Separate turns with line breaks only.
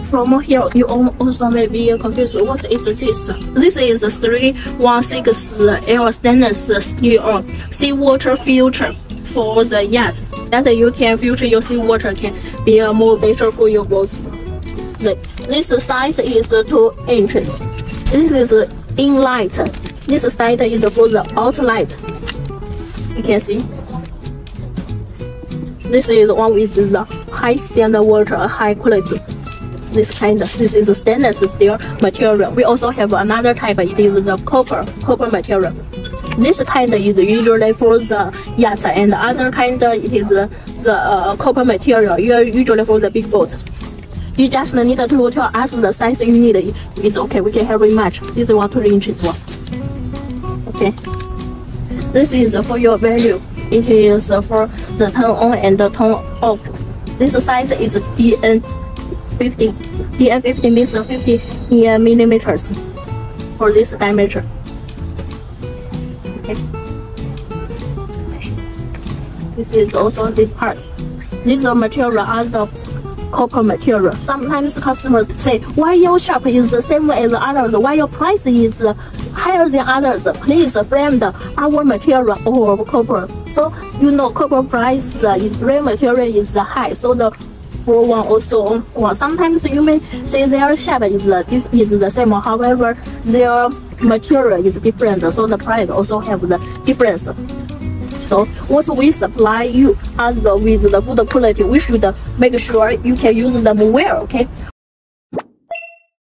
From here, you also may be confused. What is this? This is 316L stainless steel seawater filter for the yacht. That you can filter your seawater can be more better for your boats. This size is 2 inches. This is inlet. This side is for the outlet. You can see. This is one with the high standard water, high quality. This is stainless steel material. We also have another type. It is the copper material. This kind is usually for the yachts, and the other kind it is the copper material. Usually for the big boats. You just need to tell us the size you need. It's okay. We can have it match. This one 2 inches one. Okay. This is for your value. It is for the turn on and the turn off. This size is DN50. DN50 means 50 millimeters for this diameter. Okay. This is also this part. These material are the copper material. Sometimes customers say, why your shop is the same as others? Why your price is higher than others? Please blend our material or copper. So you know copper price is raw material is high. So the for one also one. Sometimes you may say their shop is the same. However, their material is different. So the price also have the difference. So once we supply you with the good quality, we should make sure you can use them well, okay?